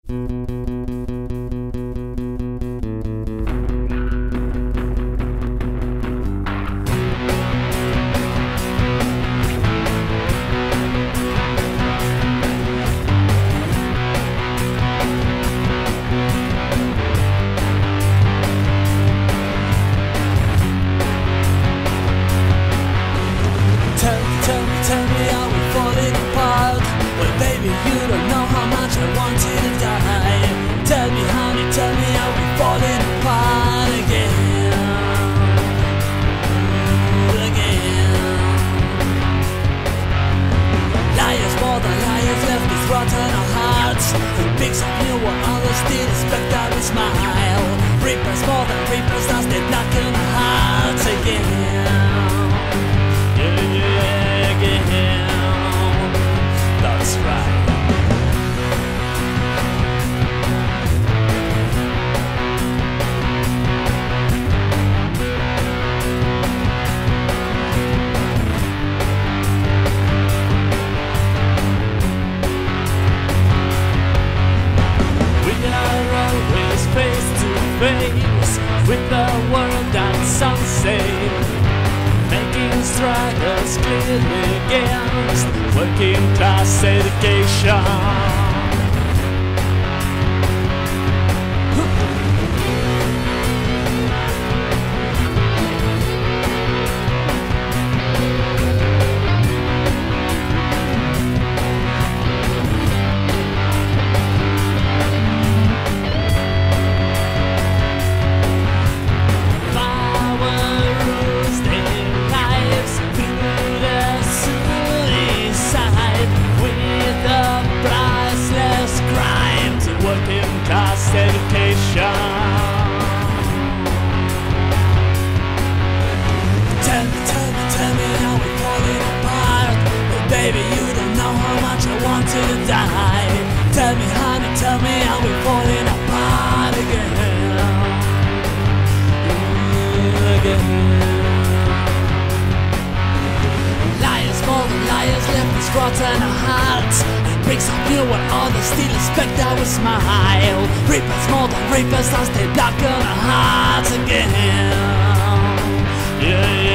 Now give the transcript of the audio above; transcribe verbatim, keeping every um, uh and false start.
Tell me, are we falling apart? Well, baby, you don't know how much I wanted to die. Tell me, honey, tell me, are we falling apart again? Again. Liars, more than liars, left us rotten our hearts. Who picks up you while others still expect I will smile? Reapers, more than reapers, as they knock on our hearts again. That's right. We are always face to face with the world and some say, making struggles clearly against working class education. Education. Tell me, tell me, tell me how we're falling apart. But baby, you don't know how much I wanted to die. Tell me, honey, tell me how we're falling apart again. Again. Liars, more than liars, left us rotten our hearts. Picks up you when others still expect I will smile. Reapers, more than reapers, as they blacken our hearts again. Yeah, yeah.